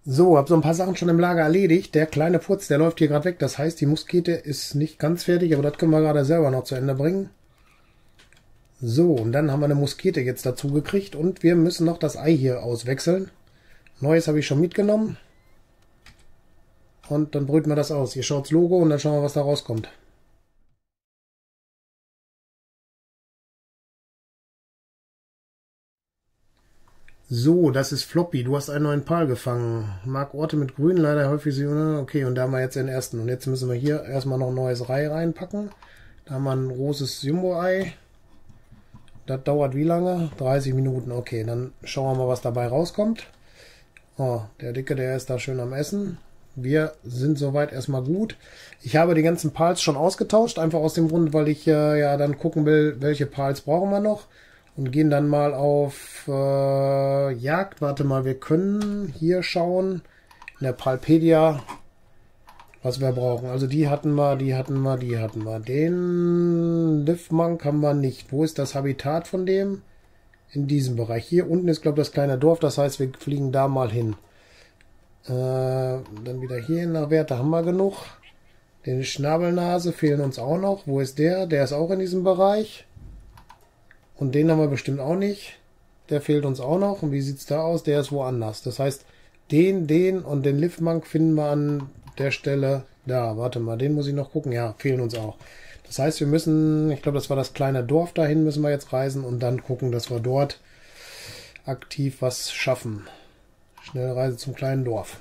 So, habe so ein paar Sachen schon im Lager erledigt. Der kleine Putz, der läuft hier gerade weg. Das heißt, die Muskete ist nicht ganz fertig, aber das können wir gerade selber noch zu Ende bringen. So, und dann haben wir eine Muskete jetzt dazu gekriegt und wir müssen noch das Ei hier auswechseln. Neues habe ich schon mitgenommen. Und dann brüten wir das aus. Hier schaut das Logo und dann schauen wir, was da rauskommt. So, das ist Floppy. Du hast einen neuen Pal gefangen. Mag Orte mit Grün, leider häufig sie. Okay, und da haben wir jetzt den ersten. Und jetzt müssen wir hier erstmal noch ein neues Ei reinpacken. Da haben wir ein großes Jumbo-Ei. Das dauert wie lange? 30 Minuten. Okay, dann schauen wir mal, was dabei rauskommt. Oh, der Dicke, der ist da schön am Essen. Wir sind soweit erstmal gut. Ich habe die ganzen Pals schon ausgetauscht, einfach aus dem Grund, weil ich ja dann gucken will, welche Pals brauchen wir noch. Und gehen dann mal auf Jagd. Warte mal, wir können hier schauen in der Palpedia, was wir brauchen. Also die hatten wir, die hatten wir, die hatten wir. Den Liftmonk haben wir nicht. Wo ist das Habitat von dem? In diesem Bereich. Hier unten ist, glaube ich, das kleine Dorf. Das heißt, wir fliegen da mal hin. Dann wieder hier nach Werte haben wir genug. Den Schnabelnase fehlen uns auch noch. Wo ist der? Der ist auch in diesem Bereich. Und den haben wir bestimmt auch nicht. Der fehlt uns auch noch. Und wie sieht es da aus? Der ist woanders. Das heißt, den und den Liftmonk finden wir an der Stelle da. Warte mal, den muss ich noch gucken. Ja, fehlen uns auch. Das heißt, wir müssen, ich glaube, das war das kleine Dorf, dahin müssen wir jetzt reisen und dann gucken, dass wir dort aktiv was schaffen. Schnellreise zum kleinen Dorf.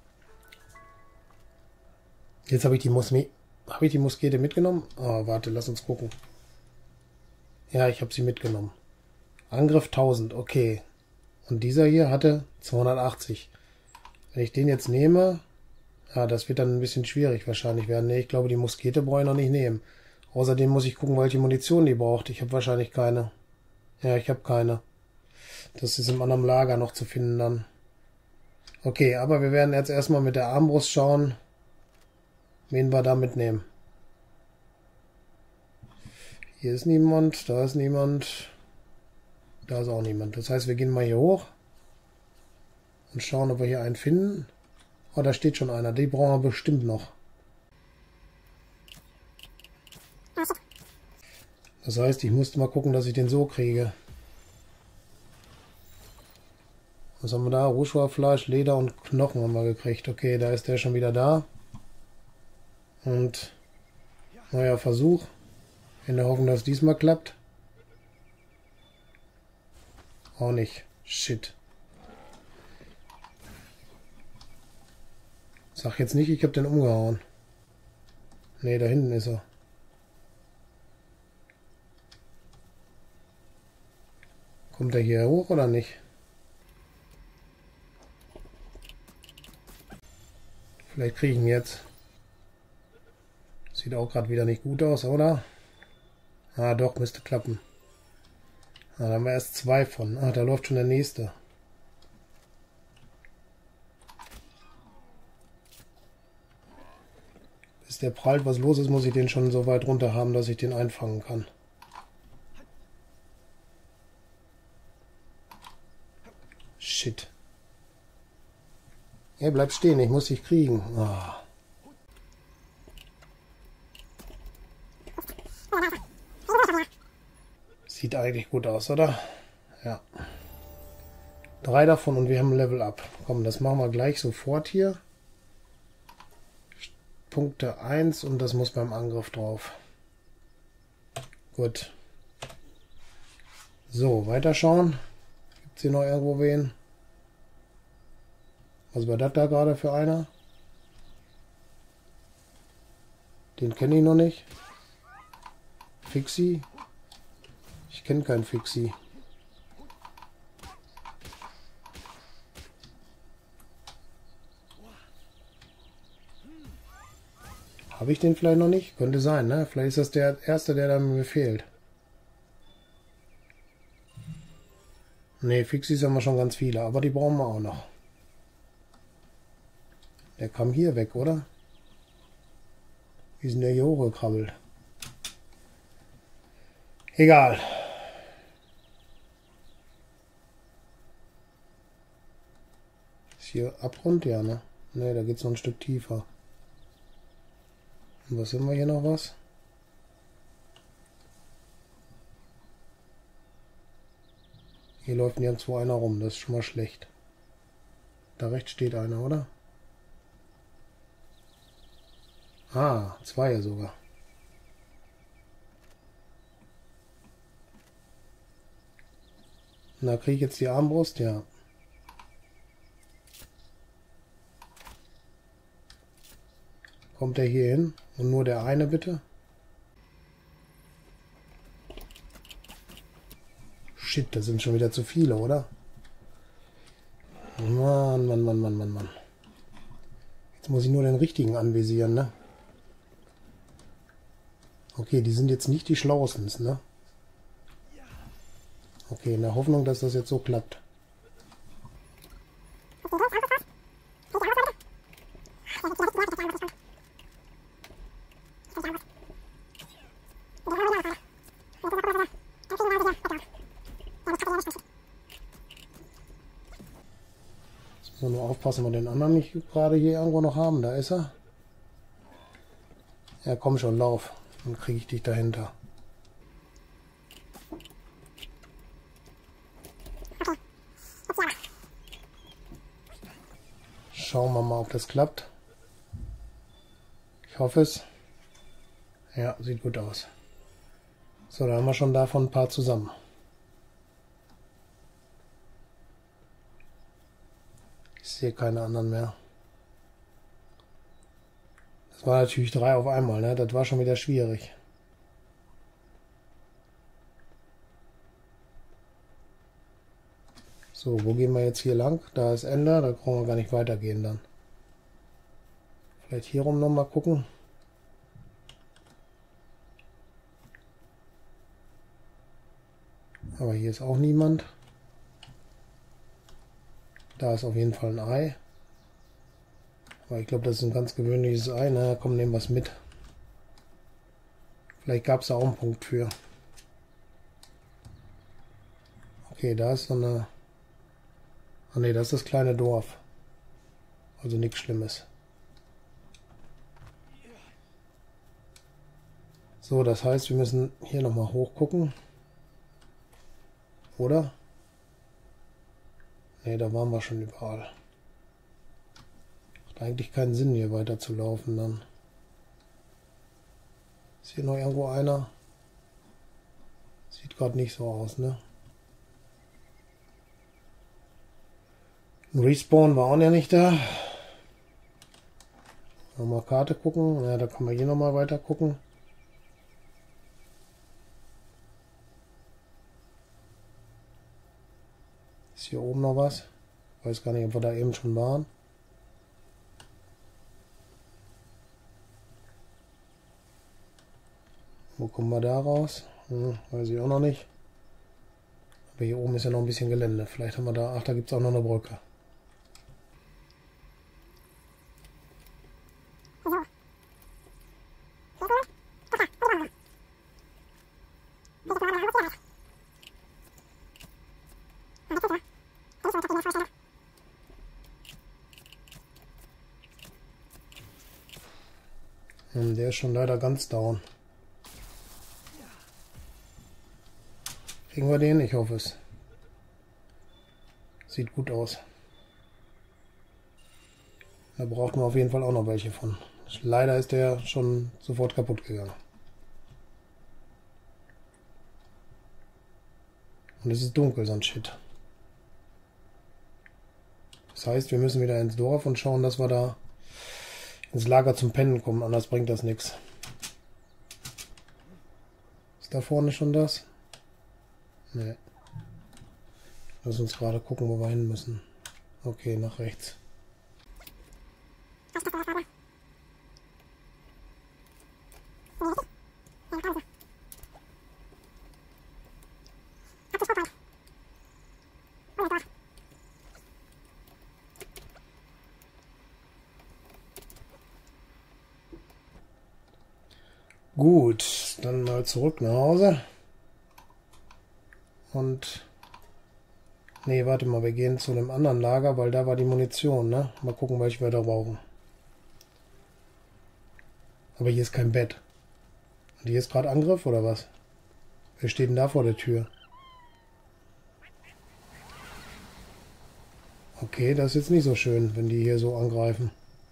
Jetzt habe ich die Muskete mitgenommen. Oh, warte, lass uns gucken. Ja, ich habe sie mitgenommen. Angriff 1000, okay. Und dieser hier hatte 280. Wenn ich den jetzt nehme, ja, das wird dann ein bisschen schwierig wahrscheinlich werden. Nee, ich glaube, die Muskete brauche ich noch nicht nehmen. Außerdem muss ich gucken, welche Munition die braucht. Ich habe wahrscheinlich keine. Ja, ich habe keine. Das ist im anderen Lager noch zu finden dann. Okay, aber wir werden jetzt erstmal mit der Armbrust schauen, wen wir da mitnehmen. Hier ist niemand, da ist niemand, da ist auch niemand. Das heißt, wir gehen mal hier hoch und schauen, ob wir hier einen finden. Oh, da steht schon einer. Die brauchen wir bestimmt noch. Das heißt, ich musste mal gucken, dass ich den so kriege. Was haben wir da? Rohschwarfleisch, Leder und Knochen haben wir gekriegt. Okay, da ist der schon wieder da. Und neuer Versuch. In der Hoffnung, dass es diesmal klappt. Auch nicht. Shit. Sag jetzt nicht, ich habe den umgehauen. Ne, da hinten ist er. Kommt er hier hoch oder nicht? Vielleicht kriege ich ihn jetzt. Sieht auch gerade wieder nicht gut aus, oder? Ah, doch, müsste klappen. Ah, da haben wir erst 2 von. Ah, da läuft schon der nächste. Bis der prallt, was los ist, muss ich den schon so weit runter haben, dass ich den einfangen kann. Shit. Er bleibt stehen, ich muss dich kriegen. Ah. Sieht eigentlich gut aus, oder? Ja. 3 davon und wir haben ein Level Up. Komm, das machen wir gleich sofort hier. Punkte 1 und das muss beim Angriff drauf. Gut. So, weiterschauen. Gibt es hier noch irgendwo wen? Was war das da gerade für einer? Den kenne ich noch nicht. Fixie? Ich kenne keinen Fixie. Habe ich den vielleicht noch nicht? Könnte sein, ne? Vielleicht ist das der erste, der da mir fehlt. Ne, Fixies haben wir schon ganz viele, aber die brauchen wir auch noch. Der kam hier weg, oder? Wie ist denn der hier hochgekrabbelt? Egal. Ist hier Abgrund? Ja, ne? Ne, da geht's noch ein Stück tiefer. Und was haben wir hier noch was? Hier läuft nirgendwo einer rum, das ist schon mal schlecht. Da rechts steht einer, oder? Ah, zwei sogar. Na, kriege ich jetzt die Armbrust? Ja. Kommt der hier hin? Und nur der eine, bitte? Shit, das sind schon wieder zu viele, oder? Mann, Mann, Mann, Mann, Mann, Mann. Jetzt muss ich nur den richtigen anvisieren, ne? Okay, die sind jetzt nicht die schlauesten, ne? Okay, in der Hoffnung, dass das jetzt so klappt. Jetzt müssen wir nur aufpassen, wir den anderen nicht gerade hier irgendwo noch haben. Da ist er. Ja, komm schon, lauf. Dann kriege ich dich dahinter. Schauen wir mal, ob das klappt. Ich hoffe es. Ja, sieht gut aus. So, da haben wir schon davon ein paar zusammen. Ich sehe keine anderen mehr. Das war natürlich 3 auf einmal, ne? Das war schon wieder schwierig. So, wo gehen wir jetzt hier lang? Da ist Ender, da brauchen wir gar nicht weitergehen dann. Vielleicht hier rum nochmal gucken. Aber hier ist auch niemand. Da ist auf jeden Fall ein Ei. Aber ich glaube, das ist ein ganz gewöhnliches Ei. Na komm, nehmen wir es mit. Vielleicht gab es da auch einen Punkt für. Okay, da ist so eine... Ah ne, das ist das kleine Dorf. Also nichts Schlimmes. So, das heißt, wir müssen hier nochmal hochgucken. Oder? Ne, da waren wir schon überall. Macht eigentlich keinen Sinn, hier weiter zu laufen dann. Ist hier noch irgendwo einer? Sieht gerade nicht so aus, ne? Ein Respawn war auch ja nicht da. Nochmal Karte gucken. Ja, da kann man hier nochmal weiter gucken. Ist hier oben noch was? Ich weiß gar nicht, ob wir da eben schon waren. Wo kommen wir da raus? Weiß ich auch noch nicht. Aber hier oben ist ja noch ein bisschen Gelände. Vielleicht haben wir da... Ach, da gibt es auch noch eine Brücke. Der ist schon leider ganz down. Kriegen wir den? Ich hoffe es. Sieht gut aus. Da braucht man auf jeden Fall auch noch welche von. Leider ist der schon sofort kaputt gegangen. Und es ist dunkel, so ein Shit. Das heißt, wir müssen wieder ins Dorf und schauen, dass wir da ins Lager zum Pennen kommen, anders bringt das nichts. Ist da vorne schon das? Nee. Lass uns gerade gucken, wo wir hin müssen. Okay, nach rechts. Gut, dann mal zurück nach Hause und Nee, warte mal, wir gehen zu einem anderen Lager, weil da war die Munition, ne? Mal gucken, welche wir da brauchen. Aber hier ist kein Bett. Und hier ist gerade Angriff, oder was? Wer steht denn da vor der Tür? Okay, das ist jetzt nicht so schön, wenn die hier so angreifen.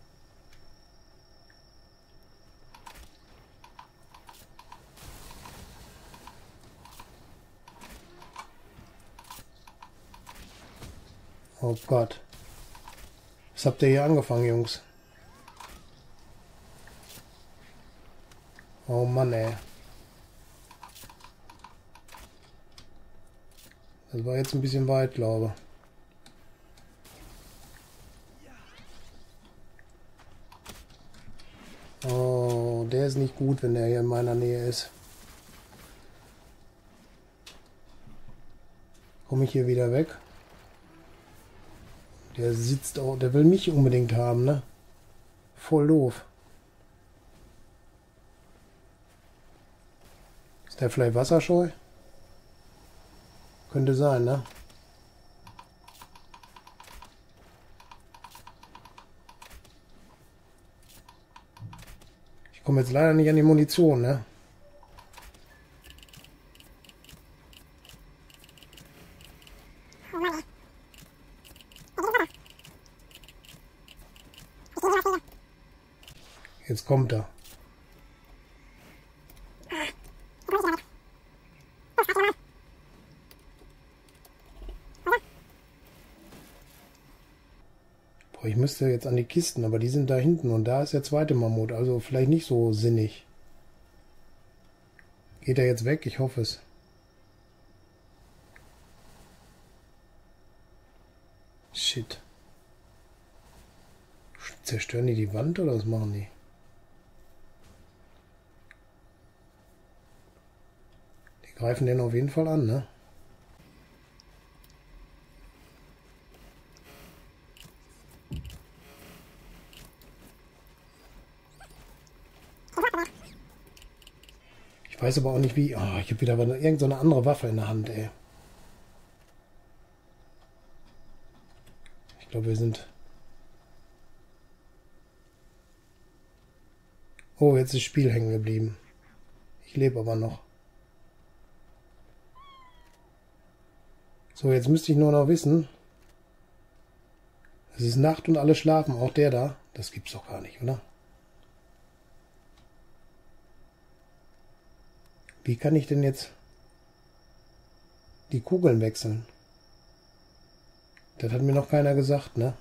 Oh Gott. Was habt ihr hier angefangen, Jungs? Oh Mann, ey. Das war jetzt ein bisschen weit, glaube ich. Oh, der ist nicht gut, wenn der hier in meiner Nähe ist. Komme ich hier wieder weg? Der sitzt auch, der will mich unbedingt haben, ne? Voll doof. Ist der vielleicht wasserscheu? Könnte sein, ne? Ich komme jetzt leider nicht an die Munition, ne? Jetzt kommt er. Boah, ich müsste jetzt an die Kisten, aber die sind da hinten und da ist der zweite Mammut, also vielleicht nicht so sinnig. Geht er jetzt weg? Ich hoffe es. Shit. Zerstören die die Wand oder was machen die? Die greifen den auf jeden Fall an, ne? Ich weiß aber auch nicht wie... Oh, ich habe wieder irgendeine andere Waffe in der Hand, ey. Ich glaube, wir sind... Oh, jetzt ist das Spiel hängen geblieben. Ich lebe aber noch. So, jetzt müsste ich nur noch wissen. Es ist Nacht und alle schlafen, auch der da. Das gibt's doch gar nicht, oder? Wie kann ich denn jetzt die Kugeln wechseln? Das hat mir noch keiner gesagt, ne?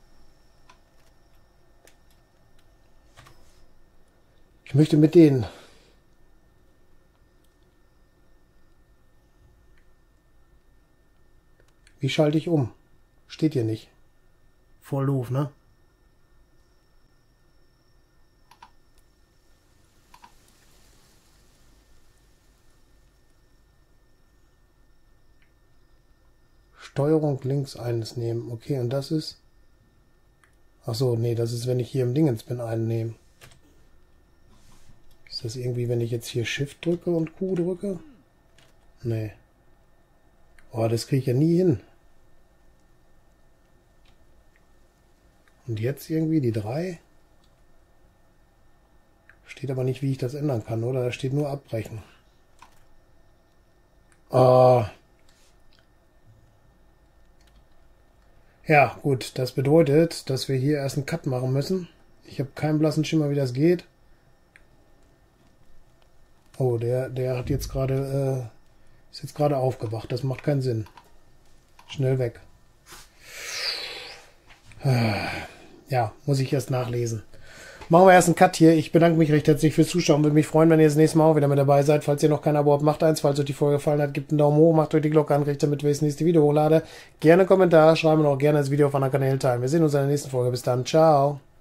Ich möchte mit denen. Wie schalte ich um? Steht hier nicht. Voll doof, ne? Steuerung links eines nehmen. Okay, und das ist... Ach so, nee, das ist, wenn ich hier im Dingens bin, einnehme. Ist das irgendwie, wenn ich jetzt hier Shift drücke und Q drücke? Nee. Oh, das kriege ich ja nie hin. Und jetzt irgendwie die 3? Steht aber nicht, wie ich das ändern kann, oder? Da steht nur abbrechen. Ah. Ja, gut. Das bedeutet, dass wir hier erst einen Cut machen müssen. Ich habe keinen blassen Schimmer, wie das geht. Oh, der hat jetzt gerade ist jetzt gerade aufgewacht. Das macht keinen Sinn. Schnell weg. Ja, muss ich erst nachlesen. Machen wir erst einen Cut hier. Ich bedanke mich recht herzlich fürs Zuschauen. Würde mich freuen, wenn ihr das nächste Mal auch wieder mit dabei seid. Falls ihr noch kein Abo habt, macht eins. Falls euch die Folge gefallen hat, gebt einen Daumen hoch, macht euch die Glocke an, kriegt damit, wenn ich das nächste Video hochlade. Gerne einen Kommentar, schreiben und auch gerne das Video auf anderen Kanälen teilen. Wir sehen uns in der nächsten Folge. Bis dann. Ciao.